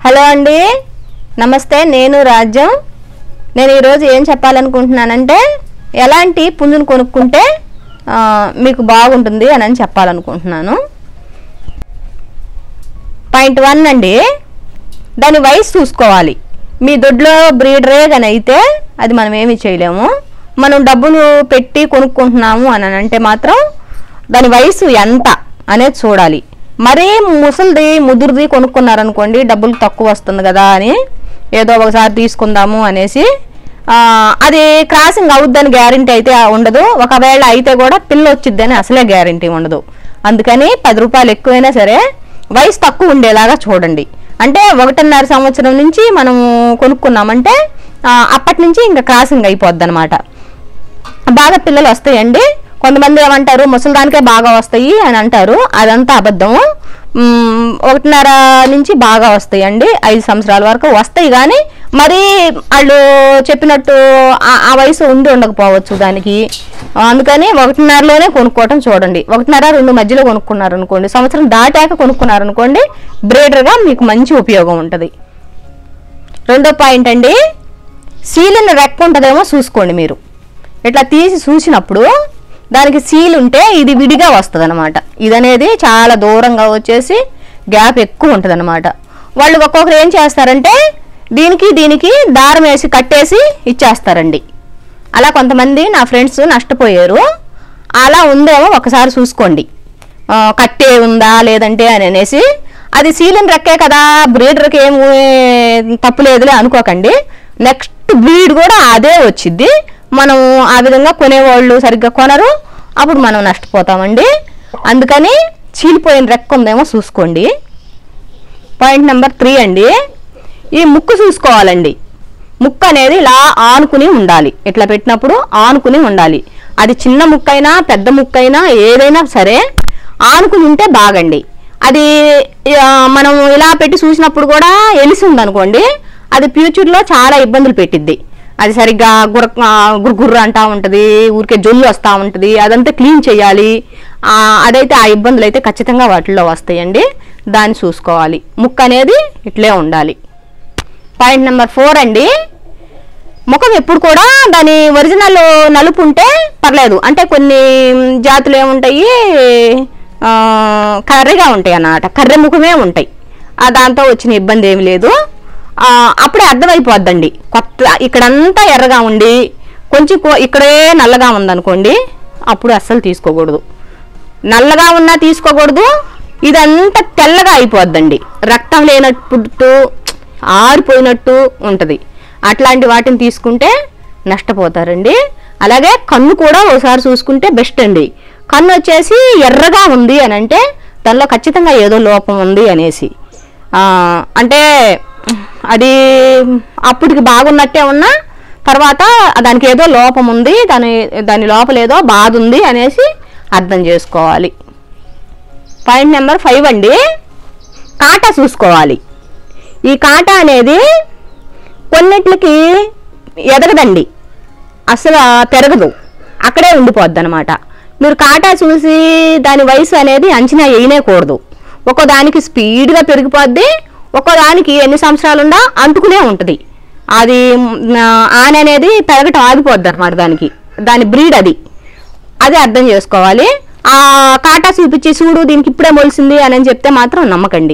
Hello అండి, నమస్తే. నేను రాజ్యం. నేను ఈరోజు ఏం చెప్పాలనుకుంటున్నానంటే ఎలాంటి పుంజును కొనుక్కుంటే మీకు బాగుంటుంది అని చెప్పాలనుకుంటున్నాను. పాయింట్ 1 అండి, దాని వయసు చూసుకోవాలి. మీ దొడ్లో బ్రీడరే కానీ అయితే అది మనం ఏమీ చేయలేము. మనం డబ్బులు పెట్టి కొనుక్కుంటున్నాము అని అంటే మాత్రం దాని వయసు ఎంత అనేది చూడాలి. మరీ ముసలిది ముదురుది కొనుక్కున్నారనుకోండి, డబ్బులు తక్కువ వస్తుంది కదా అని ఏదో ఒకసారి తీసుకుందాము అనేసి అది క్రాసింగ్ అవుద్దని గ్యారంటీ అయితే ఉండదు. ఒకవేళ అయితే కూడా పిల్ల వచ్చిద్దని అసలే గ్యారంటీ ఉండదు. అందుకని 10 రూపాయలు ఎక్కువైనా సరే వయసు తక్కువ ఉండేలాగా చూడండి. అంటే 1.5 సంవత్సరం నుంచి మనం కొనుక్కున్నామంటే అప్పటి నుంచి ఇంకా క్రాసింగ్ అయిపోద్ది అనమాట. బాగా పిల్లలు వస్తాయండి. కొంతమంది ఏమంటారు ముసలిదానికే బాగా వస్తాయి అని అంటారు. అదంతా అబద్ధము. 1.5 నుంచి బాగా వస్తాయండి. 5 సంవత్సరాల వరకు వస్తాయి. కానీ మరీ వాళ్ళు చెప్పినట్టు ఆ వయసు ఉండకపోవచ్చు దానికి. అందుకని 1.5లోనే కొనుక్కోవటం చూడండి. 1.5-2 మధ్యలో కొనుక్కున్నారనుకోండి, సంవత్సరం దాటాక కొనుక్కున్నారనుకోండి, బ్రీడర్గా మీకు మంచి ఉపయోగం ఉంటుంది. రెండో పాయింట్ అండి, సీలిన రెక్క ఉంటుందేమో చూసుకోండి. మీరు ఇట్లా తీసి చూసినప్పుడు దానికి సీల్ ఉంటే ఇది విడిగా వస్తుంది అనమాట. ఇదనేది చాలా దూరంగా వచ్చేసి గ్యాప్ ఎక్కువ ఉంటుంది అనమాట. వాళ్ళు ఒక్కొక్కరు ఏం చేస్తారంటే దీనికి దారం వేసి కట్టేసి ఇచ్చేస్తారండి. అలా కొంతమంది నా ఫ్రెండ్స్ నష్టపోయారు. అలా ఉందేమో ఒకసారి చూసుకోండి, కట్టే ఉందా లేదంటే అని అనేసి. అది సీలిన రెక్కే కదా, బ్రీడర్కి ఏమి తప్పులేదులే అనుకోకండి. నెక్స్ట్ బ్రీడ్ కూడా అదే వచ్చిద్ది. మనం ఆ విధంగా కొనేవాళ్ళు సరిగ్గా కొనరు, అప్పుడు మనం నష్టపోతామండి. అందుకని చీలిపోయిన రెక్క ఉందేమో చూసుకోండి. పాయింట్ నెంబర్ 3 అండి, ఈ ముక్కు చూసుకోవాలండి. ముక్కు అనేది ఇలా ఆనుకుని ఉండాలి. ఇట్లా పెట్టినప్పుడు ఆనుకుని ఉండాలి. అది చిన్న ముక్కైనా పెద్ద ముక్కైనా ఏదైనా సరే ఆనుకుని ఉంటే బాగండి. అది మనం ఇలా పెట్టి చూసినప్పుడు కూడా ఎలిసి ఉందనుకోండి, అది ఫ్యూచర్లో చాలా ఇబ్బందులు పెట్టిద్ది. అది సరిగ్గా గుర్ర అంటూ ఉంటుంది, ఊరికే జొల్లు వస్తూ ఉంటుంది. అదంతా క్లీన్ చేయాలి. అదైతే ఆ ఇబ్బందులు అయితే ఖచ్చితంగా వాటిల్లో వస్తాయండి. దాన్ని చూసుకోవాలి. ముక్కు అనేది ఇట్లే ఉండాలి. పాయింట్ నెంబర్ 4 అండి, ముఖం ఎప్పుడు కూడా దాని ఒరిజినల్ నలుపు ఉంటే పర్లేదు. అంటే కొన్ని జాతులు ఏముంటాయి కర్రెగా ఉంటాయి అన్నమాట, కర్రె ముఖమే ఉంటాయి. దాంతో వచ్చిన ఇబ్బంది ఏమి లేదు. అప్పుడే అర్థమైపోద్దండి. కొత్త ఇక్కడంతా ఎర్రగా ఉండి కొంచెం ఇక్కడే నల్లగా ఉందనుకోండి, అప్పుడు అస్సలు తీసుకోకూడదు. నల్లగా ఉన్నా తీసుకోకూడదు. ఇదంతా తెల్లగా అయిపోద్దండి, రక్తం లేనట్టు ఆరిపోయినట్టు ఉంటుంది. అట్లాంటి వాటిని తీసుకుంటే నష్టపోతారండి. అలాగే కన్ను కూడా ఒకసారి చూసుకుంటే బెస్ట్ అండి. కన్ను వచ్చేసి ఎర్రగా ఉంది అని అంటే దానిలో ఖచ్చితంగా ఏదో లోపం ఉంది అనేసి. అంటే అది అప్పటికి బాగున్నట్టే ఉన్నా తర్వాత దానికి ఏదో లోపం ఉంది, దాని లోపల ఏదో బాధ ఉంది అనేసి అర్థం చేసుకోవాలి. పాయింట్ నెంబర్ 5 అండి, కాటా చూసుకోవాలి. ఈ కాటా అనేది కొన్నిట్లకి ఎదగదండి, అసలు పెరగదు, అక్కడే ఉండిపోద్ది అనమాట. మీరు కాటా చూసి దాని వయసు అనేది అంచనా వేయనేకూడదు. ఒక్కో దానికి స్పీడ్గా పెరిగిపోద్ది, ఒక్కో దానికి ఎన్ని సంవత్సరాలు ఉందా అంటుకునే ఉంటుంది. అది ఆనె అనేది పెరగటం ఆగిపోద్ది అనమాట. దాని బ్రీడ్ అది అర్థం చేసుకోవాలి. ఆ కాటా చూపించి చూడు దీనికి ఇప్పుడే మొలిసింది అని చెప్తే మాత్రం నమ్మకండి.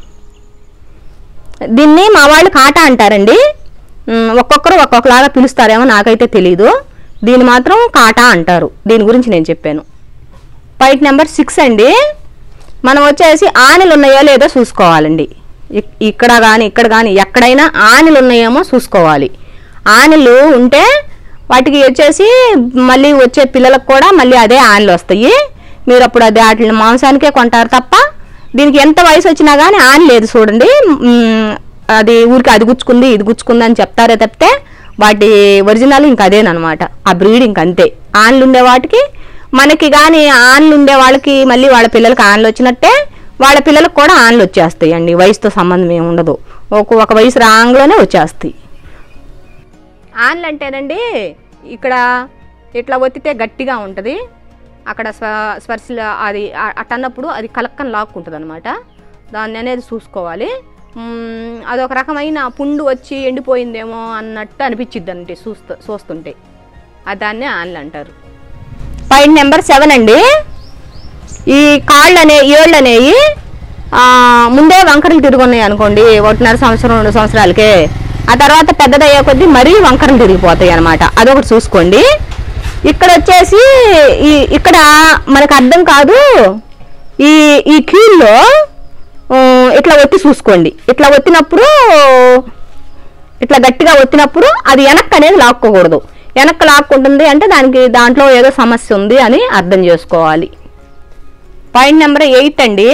దీన్ని మా వాళ్ళు కాటా అంటారండి. ఒక్కొక్కరు ఒక్కొక్కలాగా పిలుస్తారేమో నాకైతే తెలీదు. దీన్ని మాత్రం కాటా అంటారు. దీని గురించి నేను చెప్పాను. పాయింట్ నెంబర్ 6 అండి, మనం వచ్చేసి ఆనెలు ఉన్నాయో లేదో చూసుకోవాలండి. ఇక్కడ కానీ ఎక్కడైనా ఆనెలు ఉన్నాయేమో చూసుకోవాలి. ఆనెలు ఉంటే వాటికి వచ్చేసి మళ్ళీ వచ్చే పిల్లలకు కూడా మళ్ళీ అదే ఆనెలు వస్తాయి. మీరు అప్పుడు అది వాటిని మాంసానికే కొంటారు తప్ప దీనికి ఎంత వయసు వచ్చినా కానీ ఆనె లేదు చూడండి. అది ఊరికి అది గుచ్చుకుంది ఇది గుచ్చుకుంది అని చెప్తారే తప్పితే వాటి ఒరిజినల్ ఇంక అదేనమాట. ఆ బ్రీడ్ ఇంక అంతే. ఆనెలు ఉండే వాటికి మనకి కానీ ఆనెలు ఉండే వాళ్ళకి మళ్ళీ వాళ్ళ పిల్లలకి ఆనెలు వచ్చినట్టే వాళ్ళ పిల్లలకు కూడా ఆనెలు వచ్చేస్తాయి అండి. వయసుతో సంబంధం ఏమి ఉండదు, ఒక వయసు రాంగ్లోనే వచ్చేస్తాయి. ఆనెలు అంటేనండి ఇక్కడ ఇట్లా ఒత్తితే గట్టిగా ఉంటుంది, అక్కడ స్పర్శ అది అట్టన్నప్పుడు అది కలక్కని లాక్కుంటుంది అనమాట. దాన్ని అనేది చూసుకోవాలి. అదొక రకమైన పుండు వచ్చి ఎండిపోయిందేమో అన్నట్టు అనిపించిద్దండి చూస్తుంటే. దాన్నే ఆన్లు అంటారు. పాయింట్ నెంబర్ 7 అండి. ఈ ఏళ్ళు అనేవి ముందే వంకరలు తిరుగున్నాయి అనుకోండి 1.5 సంవత్సరం 2 సంవత్సరాలకే, ఆ తర్వాత పెద్దదయ్యే కొద్దీ మరీ వంకరలు తిరిగిపోతాయి అనమాట. అదొకటి చూసుకోండి. ఇక్కడ వచ్చేసి ఇక్కడ మనకు అర్థం కాదు, ఈ కీల్లో ఇట్లా ఒత్తి చూసుకోండి. ఇట్లా ఒత్తినప్పుడు, ఇట్లా గట్టిగా ఒత్తినప్పుడు అది వెనక్కి అనేది లాక్కోకూడదు. వెనక్కి లాక్కుంటుంది అంటే దాంట్లో ఏదో సమస్య ఉంది అని అర్థం చేసుకోవాలి. పాయింట్ నెంబర్ 8 అండి.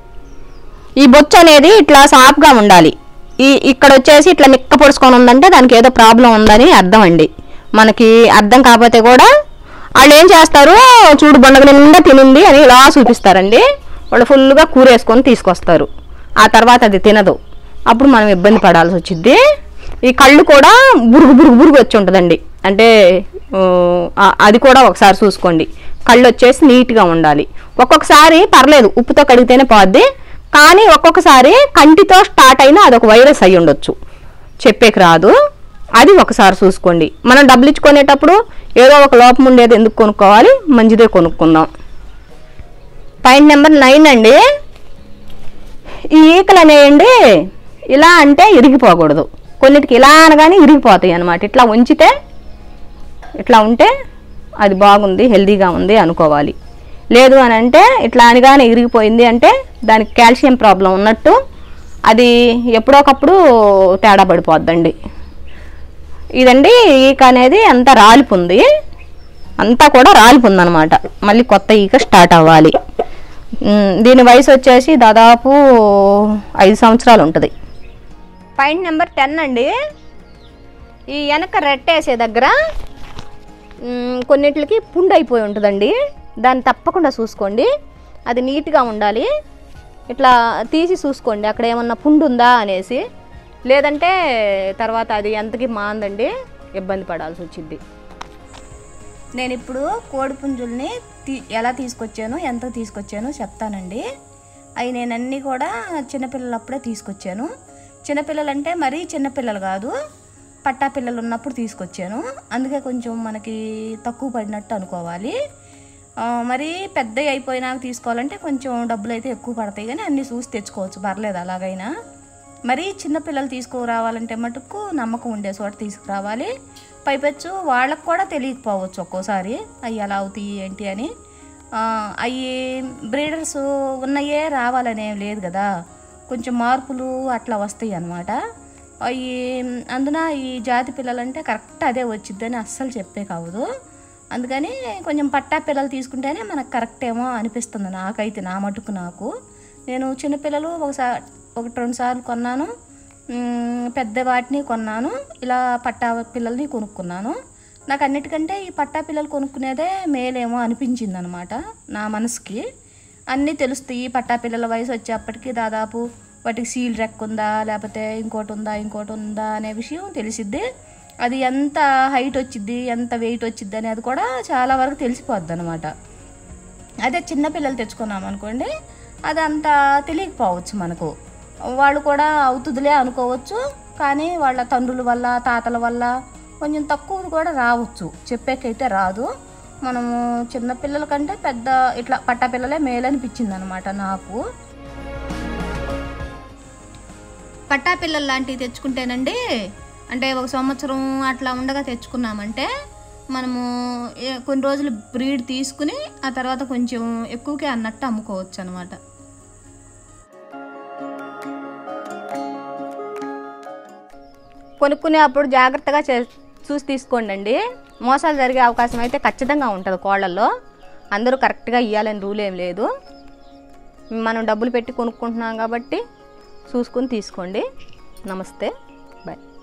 ఈ బొచ్చు అనేది ఇట్లా సాఫ్గా ఉండాలి. ఇక్కడ వచ్చేసి ఇట్లా నిక్క పొడుచుకొని ఉందంటే దానికి ఏదో ప్రాబ్లం ఉందని అర్థం అండి. మనకి అర్థం కాకపోతే కూడా వాళ్ళు ఏం చేస్తారు, చూడు బొండగ నిండా తినింది అని ఇలా చూపిస్తారండి. వాళ్ళు ఫుల్గా కూరేసుకొని తీసుకొస్తారు. ఆ తర్వాత అది తినదు. అప్పుడు మనం ఇబ్బంది పడాల్సి వచ్చింది. ఈ కళ్ళు కూడా బురుగు వచ్చి ఉంటుందండి. అంటే అది కూడా ఒకసారి చూసుకోండి. కళ్ళు వచ్చేసి నీట్గా ఉండాలి. ఒక్కొక్కసారి పర్లేదు, ఉప్పుతో కడిగితేనే పోద్ది. కానీ ఒక్కొక్కసారి కంటితో స్టార్ట్ అయినా అదొక వైరస్ అయి ఉండొచ్చు, చెప్పేకి రాదు. అది ఒకసారి చూసుకోండి. మనం డబ్బులు ఇచ్చుకునేటప్పుడు ఏదో ఒక లోపం ఉండేది ఎందుకు కొనుక్కోవాలి, మంచిదే కొనుక్కుందాం. పాయింట్ నెంబర్ 9 అండి. ఈ ఈకలు అనేయండి ఇలా అంటే ఇరిగిపోకూడదు. కొన్నిటికి ఇలా అనగానే ఇరిగిపోతాయి అన్నమాట. ఇట్లా ఉంచితే, ఇట్లా ఉంటే అది బాగుంది, హెల్దీగా ఉంది అనుకోవాలి. లేదు అని అంటే ఇట్లా అనగానే ఇరిగిపోయింది అంటే దానికి కాల్షియం ప్రాబ్లం ఉన్నట్టు, అది ఎప్పుడోకప్పుడు తేడా పడిపోద్దండి. ఇదండి ఈక అనేది అంతా రాలిపుంది, అంతా కూడా రాలిపుంది అనమాట. మళ్ళీ కొత్త ఈక స్టార్ట్ అవ్వాలి. దీని వయసు వచ్చేసి దాదాపు 5 సంవత్సరాలు ఉంటుంది. పాయింట్ నెంబర్ 10 అండి. ఈ వెనక రెట్టేసే దగ్గర కొన్నిటికి పుండు అయిపోయి ఉంటుందండి. దాన్ని తప్పకుండా చూసుకోండి. అది నీట్గా ఉండాలి. ఇట్లా తీసి చూసుకోండి అక్కడ ఏమన్నా పుండు ఉందా అనేసి. లేదంటే తర్వాత అది ఎంతకి మాందండి, ఇబ్బంది పడాల్సి వచ్చింది. నేను ఇప్పుడు కోడి పుంజుల్ని ఎలా తీసుకొచ్చాను, ఎంత తీసుకొచ్చాను చెప్తానండి. అవి నేను అన్నీ కూడా చిన్నపిల్లలు అప్పుడే తీసుకొచ్చాను. చిన్నపిల్లలంటే మరీ చిన్నపిల్లలు కాదు, పట్టా పిల్లలు ఉన్నప్పుడు తీసుకొచ్చాను. అందుకే కొంచెం మనకి తక్కువ పడినట్టు అనుకోవాలి. మరి పెద్ద అయిపోయినాక తీసుకోవాలంటే కొంచెం డబ్బులు అయితే ఎక్కువ పడతాయి, కానీ అన్నీ చూసి తెచ్చుకోవచ్చు, పర్లేదు అలాగైనా. మరి చిన్నపిల్లలు తీసుకురావాలంటే మటుకు నమ్మకం ఉండే చోట తీసుకురావాలి. పైపెచ్చు వాళ్ళకు కూడా తెలియకపోవచ్చు ఒక్కోసారి అవి ఎలా అవుతాయి ఏంటి అని. అవి బ్రీడర్స్ ఉన్నాయే రావాలనేం లేదు కదా, కొంచెం మార్పులు అట్లా వస్తాయి అన్నమాట. అవి అందున ఈ జాతి పిల్లలంటే కరెక్ట్ అదే వచ్చిద్దని అస్సలు చెప్పే కావదు. అందుకని కొంచెం పట్టా పిల్లలు తీసుకుంటేనే మనకు కరెక్ట్ ఏమో అనిపిస్తుంది నాకైతే, నా మటుకు నాకు. నేను చిన్నపిల్లలు 1-2 సార్లు కొన్నాను, పెద్ద వాటిని కొన్నాను, ఇలా పట్టా పిల్లల్ని కొనుక్కున్నాను. నాకు అన్నిటికంటే ఈ పట్టా పిల్లలు కొనుక్కునేదే మేలేమో అనిపించింది అనమాట నా మనసుకి. అన్నీ తెలుస్తాయి. పట్టా పిల్లల వయసు వచ్చేప్పటికి దాదాపు వాటికి సీల్ రెక్ ఉందా, లేకపోతే ఇంకోటి ఉందా అనే విషయం తెలిసిద్ది. అది ఎంత హైట్ వచ్చిద్ది, ఎంత వెయిట్ వచ్చిద్ది అనేది కూడా చాలా వరకు తెలిసిపోద్ది అనమాట. అదే చిన్నపిల్లలు తెచ్చుకున్నాం అనుకోండి, అది అంత తెలియకపోవచ్చు మనకు. వాళ్ళు కూడా అవుతుందిలే అనుకోవచ్చు, కానీ వాళ్ళ తండ్రుల వల్ల తాతల వల్ల కొంచెం తక్కువ కూడా రావచ్చు, చెప్పేకైతే రాదు. మనము చిన్నపిల్లల కంటే పెద్ద ఇట్లా పట్టపిల్లలే మేలనిపించింది అనమాట నాకు. పట్టాపిల్లలు లాంటివి తెచ్చుకుంటేనండి, అంటే 1 సంవత్సరం అట్లా ఉండగా తెచ్చుకున్నామంటే మనము కొన్ని రోజులు బ్రీడ్ తీసుకుని ఆ తర్వాత కొంచెం ఎక్కువకే అన్నట్టు అమ్ముకోవచ్చు అనమాట. కొనుక్కునే అప్పుడు జాగ్రత్తగా చూసి తీసుకోండి. మోసాలు జరిగే అవకాశం అయితే ఖచ్చితంగా ఉంటుంది కోళ్ళల్లో. అందరూ కరెక్ట్గా ఇవ్వాలని రూల్ ఏం లేదు. మనం డబ్బులు పెట్టి కొనుక్కుంటున్నాం కాబట్టి చూసుకుని తీసుకోండి. నమస్తే, బాయ్.